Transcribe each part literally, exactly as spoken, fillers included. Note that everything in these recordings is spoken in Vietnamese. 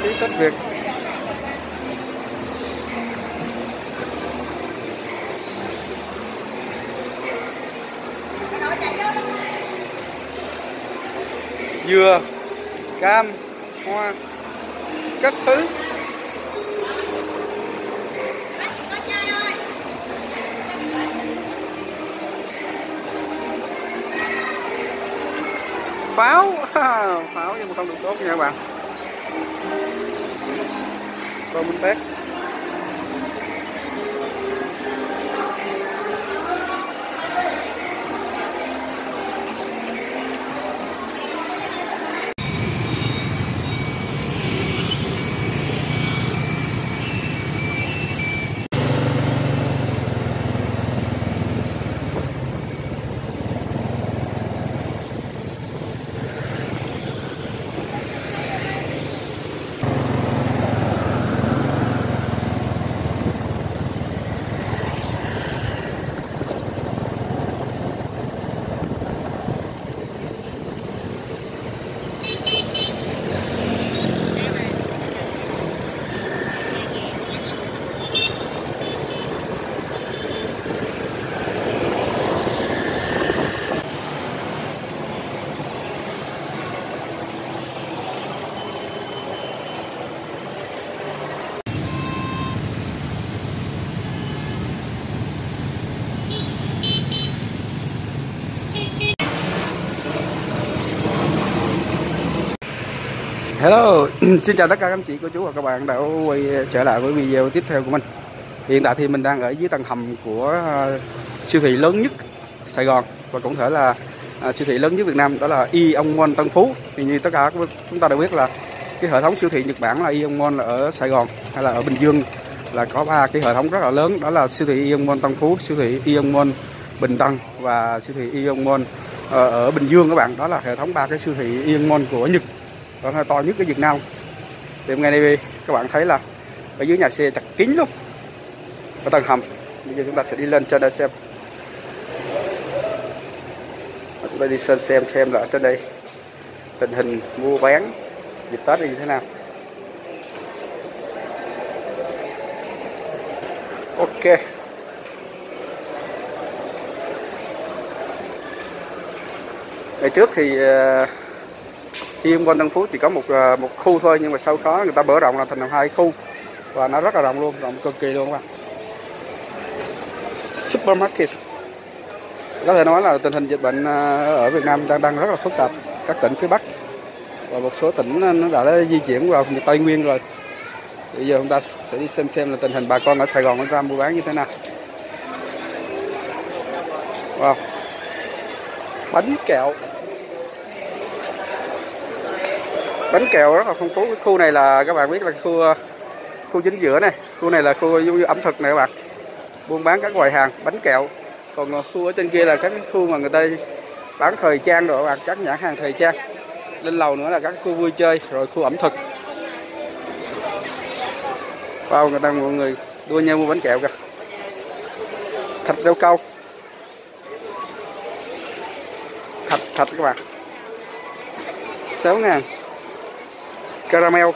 ký Tết Việt. Dừa, cam, hoa, các thứ. Pháo, pháo nhưng mà không được tốt nha các bạn. Tôm bánh tét. Hello, xin chào tất cả các anh chị, cô chú và các bạn đã quay trở lại với video tiếp theo của mình. Hiện tại thì mình đang ở dưới tầng hầm của siêu thị lớn nhất Sài Gòn và cũng thể là siêu thị lớn nhất Việt Nam, đó là Aeon Mall Tân Phú. Thì như tất cả chúng ta đều biết là cái hệ thống siêu thị Nhật Bản là Aeon Mall là ở Sài Gòn hay là ở Bình Dương là có ba cái hệ thống rất là lớn, đó là siêu thị Aeon Mall Tân Phú, siêu thị Aeon Mall Bình Tân và siêu thị Aeon Mall ở Bình Dương các bạn. Đó là hệ thống ba cái siêu thị Aeon Mall của Nhật, đó là to nhất ở Việt Nam. Thì hôm nay đây các bạn thấy là ở dưới nhà xe chặt kín luôn, ở tầng hầm. Bây giờ chúng ta sẽ đi lên trên đây xem. Chúng ta đi xem xem xem là ở trên đây tình hình mua bán dịp Tết như thế nào. Ok. Ngày trước thì Aeon Mall Tân Phú chỉ có một một khu thôi, nhưng mà sau đó người ta mở rộng là thành hai khu và nó rất là rộng luôn, rộng cực kỳ luôn các bạn. Supermarket. Có thể nói là tình hình dịch bệnh ở Việt Nam đang đang rất là phức tạp. Các tỉnh phía Bắc và một số tỉnh nó đã di chuyển vào Tây Nguyên rồi. Bây giờ chúng ta sẽ đi xem xem là tình hình bà con ở Sài Gòn nó ra mua bán như thế nào. Wow. Bánh kẹo. Bánh kẹo rất là phong phú. Cái khu này là các bạn biết là khu khu chính giữa này, khu này là khu giống như ẩm thực này các bạn, buôn bán các quầy hàng bánh kẹo. Còn khu ở trên kia là các cái khu mà người ta bán thời trang rồi các bạn, các nhãn hàng thời trang. Lên lầu nữa là các khu vui chơi rồi khu ẩm thực. Wow, người ta mọi người đua nhau mua bánh kẹo kìa. Thịt rau câu, thịt thịt các bạn, sáu ngàn. Caramel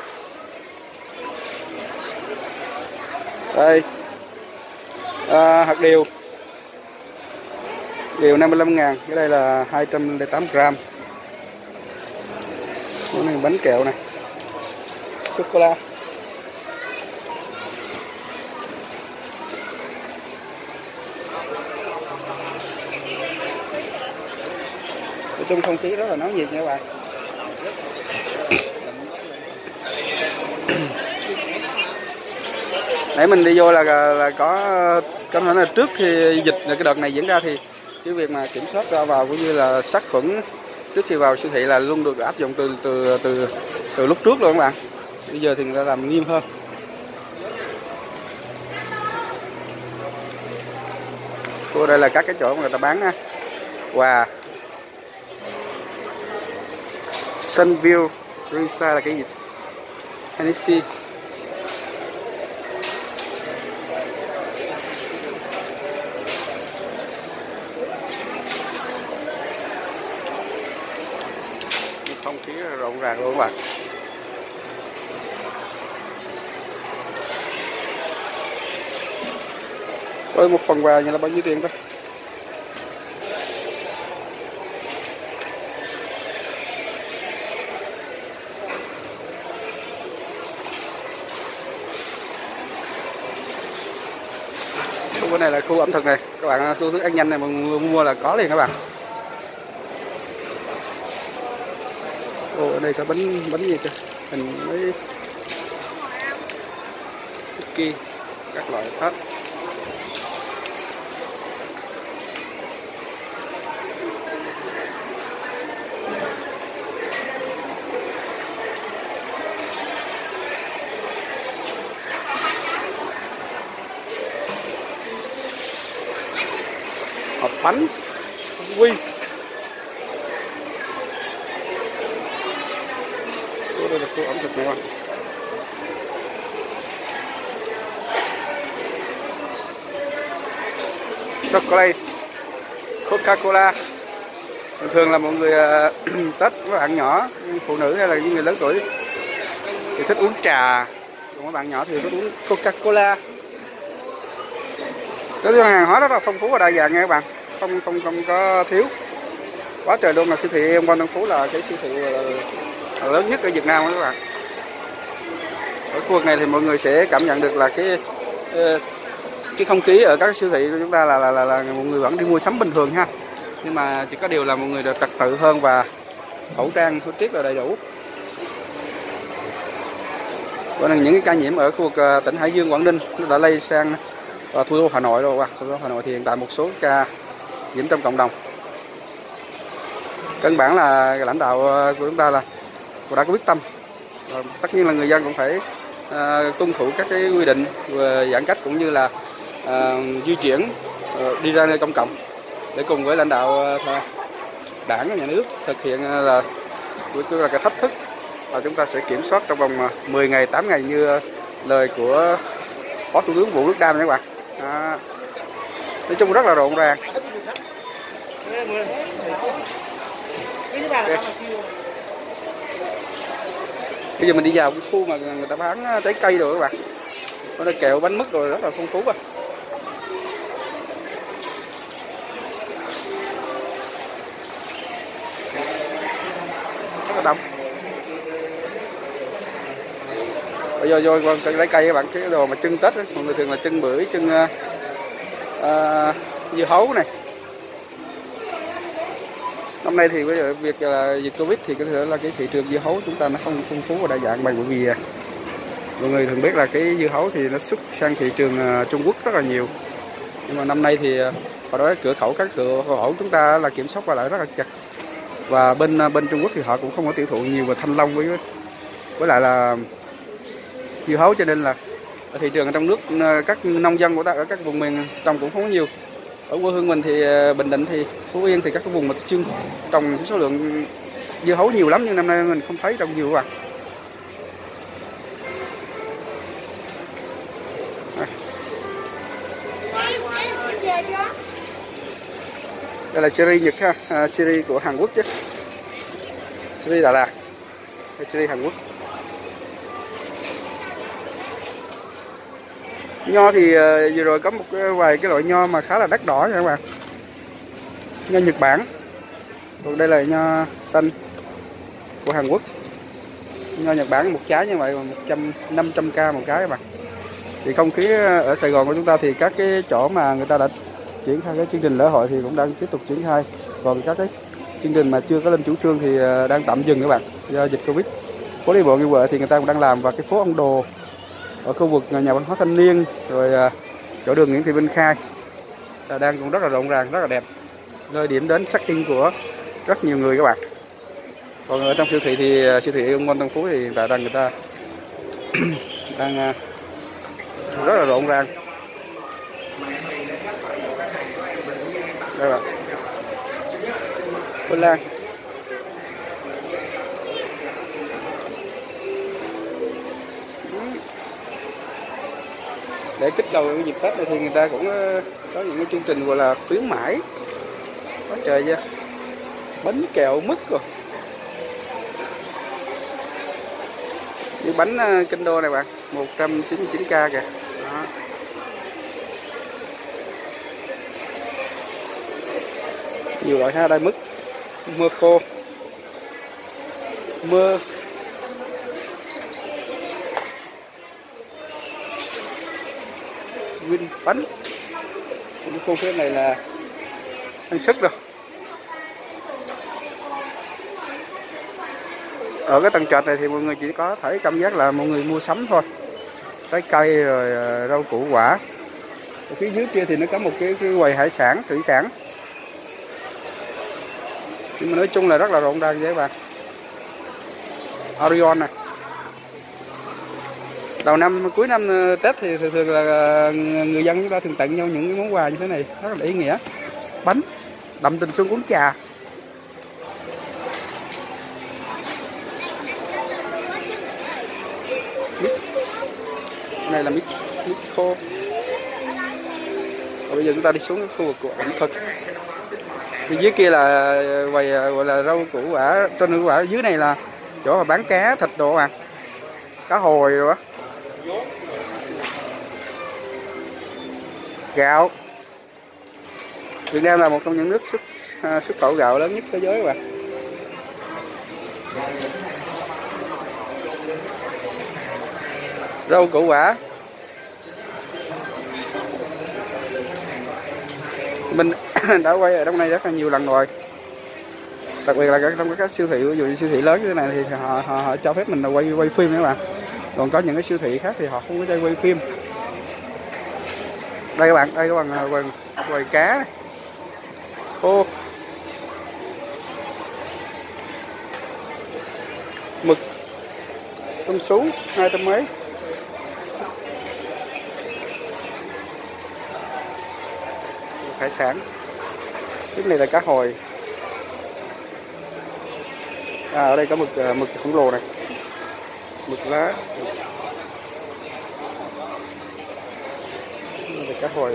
đây, à, hạt điều điều năm mươi lăm ngàn. Cái đây là hai trăm lẻ tám gram. Cái này bánh kẹo này, sô cô la. Ở trong không khí rất là náo nhiệt nha các bạn. Nãy mình đi vô là là có có thể là trước khi dịch cái đợt này diễn ra thì cái việc mà kiểm soát ra vào cũng như là sát khuẩn trước khi vào siêu thị là luôn được áp dụng từ từ từ từ lúc trước luôn các bạn. Bây giờ thì người ta làm nghiêm hơn. Cô đây là các cái chỗ mà người ta bán ha. Quà. Sunview, Risa là cái gì? Hennessy. Không khí rộn ràng luôn các bạn. Với một phần quà như là bao nhiêu tiền thôi. Khu này là khu ẩm thực này, các bạn, khu thức ăn nhanh này mà mua là có liền các bạn. Ồ, ở đây có bánh bánh gì kìa, hình mấy cookie các loại hết. Hộp bánh quy. Đây là khu ẩm thực này các bạn. Chocolate, Coca-Cola. Thường là mọi người Tết các bạn nhỏ, phụ nữ hay là những người lớn tuổi thì thích uống trà, còn các bạn nhỏ thì thích uống Coca-Cola. Cái hàng hóa rất là phong phú và đa dạng nha các bạn, không không không có thiếu quá trời luôn. Là siêu thị Em Quan Tân Phú là cái siêu thị lớn nhất ở Việt Nam đó các bạn. Ở khu vực này thì mọi người sẽ cảm nhận được là cái cái không khí ở các siêu thị của chúng ta là là, là, là mọi người vẫn đi mua sắm bình thường ha, nhưng mà chỉ có điều là mọi người được trật tự hơn và khẩu trang thuốc tiết là đầy đủ. Còn những cái ca nhiễm ở khu vực tỉnh Hải Dương, Quảng Ninh nó đã lây sang và thủ đô Hà Nội rồi. Thủ đô Hà Nội thì hiện tại một số ca nhiễm trong cộng đồng. Căn bản là lãnh đạo của chúng ta là cũng đã có quyết tâm. Và tất nhiên là người dân cũng phải uh, tuân thủ các cái quy định về giãn cách cũng như là uh, di chuyển uh, đi ra nơi công cộng để cùng với lãnh đạo uh, đảng và nhà nước thực hiện uh, là là cái thách thức và chúng ta sẽ kiểm soát trong vòng uh, mười ngày, tám ngày như lời của Phó Thủ tướng Vũ Đức Đam nha các bạn. À, nói chung rất là rộn ràng. Okay. Bây giờ mình đi vào cái khu mà người ta bán trái cây rồi các bạn. Có là kẹo, bánh mứt rồi rất là phong phú à. Rất là đông. Bây giờ vô con trái cây các bạn, cái đồ mà trưng Tết đó, mọi người thường là trưng bưởi, trưng uh, uh, dưa hấu này. Năm nay thì bây giờ việc là dịch Covid thì có thể là cái thị trường dưa hấu chúng ta nó không phong phú và đa dạng bằng, bởi vì mọi người thường biết là cái dưa hấu thì nó xuất sang thị trường Trung Quốc rất là nhiều. Nhưng mà năm nay thì họ nói cửa khẩu các cửa khẩu chúng ta là kiểm soát qua lại rất là chặt. Và bên bên Trung Quốc thì họ cũng không có tiêu thụ nhiều về thanh long với với lại là dưa hấu, cho nên là ở thị trường ở trong nước các nông dân của ta ở các vùng miền trồng cũng không có nhiều. Ở quê hương mình thì Bình Định thì Phú Yên thì các cái vùng mà chuyên trồng số lượng dưa hấu nhiều lắm, nhưng năm nay mình không thấy trồng nhiều các bạn. Đây là cherry Nhật ha, à, cherry của Hàn Quốc chứ, cherry Đà Lạt, cherry Hàn Quốc. Nho thì uh, vừa rồi có một cái, vài cái loại nho mà khá là đắt đỏ nha các bạn. Nho Nhật Bản. Còn đây là nho xanh của Hàn Quốc. Nho Nhật Bản một trái như vậy mà một trăm năm trăm k một cái các bạn. Thì không khí ở Sài Gòn của chúng ta thì các cái chỗ mà người ta đã triển khai cái chương trình lễ hội thì cũng đang tiếp tục triển khai. Còn các cái chương trình mà chưa có lên chủ trương thì đang tạm dừng các bạn, do dịch Covid. Phố đi bộ Nguyễn Huệ thì người ta cũng đang làm, và cái phố Ông Đồ ở khu vực nhà văn hóa thanh niên rồi chỗ đường Nguyễn Thị Minh Khai là đang cũng rất là rộn ràng, rất là đẹp, nơi điểm đến check-in của rất nhiều người các bạn. Còn ở trong siêu thị thì siêu thị Em Quan Tân Phú thì hiện tại đang người ta đang rất là rộn ràng. Đây bạn, Vân Lan. Để kích cầu cái dịp Tết này thì người ta cũng có những cái chương trình gọi là khuyến mãi quá trời nha, bánh kẹo mứt rồi, như bánh Kinh Đô này bạn, một trăm chín mươi chín k kìa. Đó. nhiều loại ha. Đây mứt mưa khô, mưa nguyên bánh. Cái khu phía này là ăn sức rồi. Ở cái tầng trệt này thì mọi người chỉ có thể cảm giác là mọi người mua sắm thôi, trái cây rồi rau củ quả. Ở phía dưới kia thì nó có một cái, cái quầy hải sản, thủy sản. Nhưng mà nói chung là rất là rộn ràng vậy các bạn. Orion này. Đầu năm, cuối năm Tết thì thường thường là người dân chúng ta thường tặng nhau những cái món quà như thế này, rất là ý nghĩa. Bánh, đậm tình xuân uống trà. Này là mix, mix khô. Và bây giờ chúng ta đi xuống khu vực của ẩm thực. Thì dưới kia là quầy gọi là rau củ quả, trên củ quả. Dưới này là chỗ mà bán cá, thịt đồ à, cá hồi rồi á, gạo. Việt Nam là một trong những nước xuất xuất khẩu gạo lớn nhất thế giới các bạn. Rau củ quả. Mình đã quay ở trong này rất là nhiều lần rồi. Đặc biệt là trong các siêu thị, ví dụ như siêu thị lớn như thế này thì họ, họ, họ cho phép mình là quay quay phim các bạn. Còn có những cái siêu thị khác thì họ không có cho quay phim. Đây các bạn, đây các bạn quầy, quầy cá này. Ô, mực, tôm sú hai trăm mấy. Hải sản. Cái này là cá hồi. À, ở đây có mực mực khổng lồ này, mực lá. Đây là cá hồi.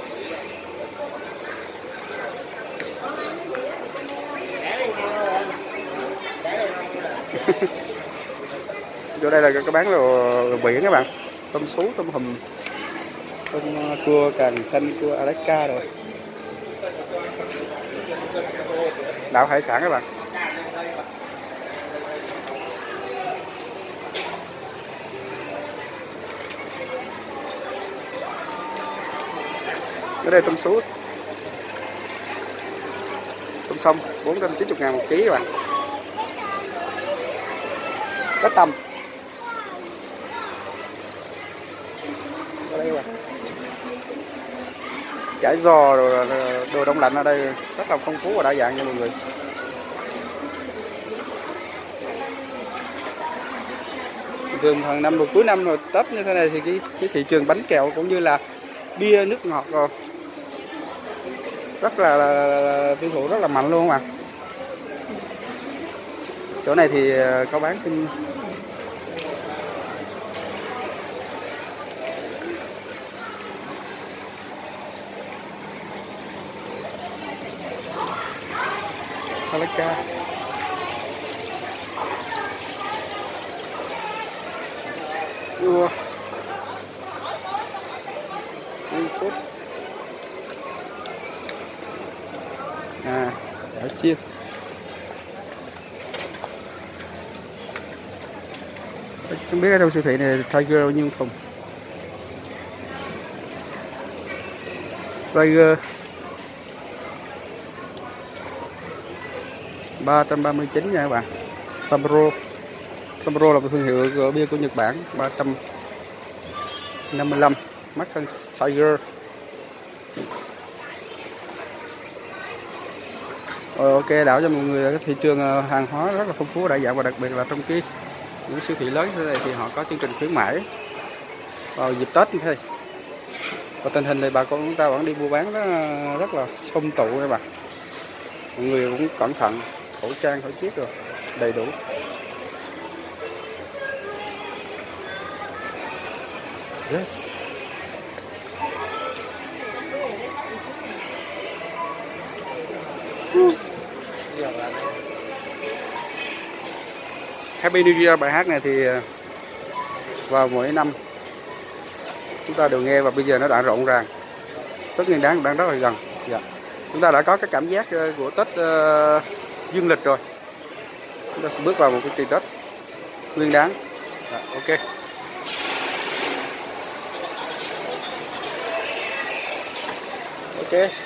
Chỗ đây là cái bán đồ biển các bạn, tôm sú, tôm hùm, tôm cua càng xanh, cua Alaska rồi. Đảo hải sản các bạn. Ở đây tôm sú, tôm sông bốn trăm chín mươi ngàn một ký các bạn. Cá tầm. Ở đây các bạn. Chả giò rồi đồ đông lạnh ở đây rất là phong phú và đa dạng nha mọi người. Thường hàng năm rồi cuối năm rồi Tết như thế này thì cái, cái thị trường bánh kẹo cũng như là bia nước ngọt rồi rất là, là, là tiêu thụ rất là mạnh luôn mà. Chỗ này thì có bán thêm Alaska. Ua. Phút. À, chả chiên. Không biết ở đâu siêu thị này Tiger bao nhiêu thùng. Tiger ba trăm ba mươi chín nha các bạn. Sapporo. Sapporo là một thương hiệu bia của Nhật Bản, ba trăm năm mươi lăm, mắc hơn Tiger. Rồi, ok, đảo cho mọi người cái thị trường hàng hóa rất là phong phú đa dạng, và đặc biệt là trong cái những siêu thị lớn như thế này thì họ có chương trình khuyến mãi vào dịp Tết như thế. Và tình hình này bà con chúng ta vẫn đi mua bán đó rất là sum tụ các bạn. Mọi người cũng cẩn thận, khẩu trang, khẩu chiếc rồi đầy đủ. Yes. Happy New Year, bài hát này thì vào mỗi năm chúng ta đều nghe, và bây giờ nó đã rộn ràng. Tết Nguyên đán đang rất là gần. Dạ. Chúng ta đã có cái cảm giác của Tết uh, dương lịch rồi. Chúng ta sẽ bước vào một cái kỳ Tết nguyên đáng. Đó, ok. Ok.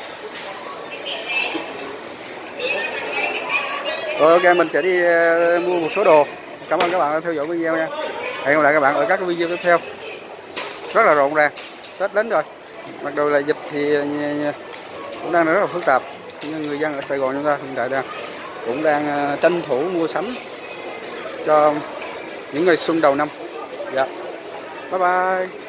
Rồi ok, mình sẽ đi uh, mua một số đồ. Cảm ơn các bạn đã theo dõi video nha. Hẹn gặp lại các bạn ở các cái video tiếp theo. Rất là rộn ràng, Tết đến rồi. Mặc dù là dịch thì cũng đang rất là phức tạp, nhưng người dân ở Sài Gòn chúng ta hiện tại đang cũng đang tranh thủ mua sắm cho những ngày xuân đầu năm. Dạ. Bye bye.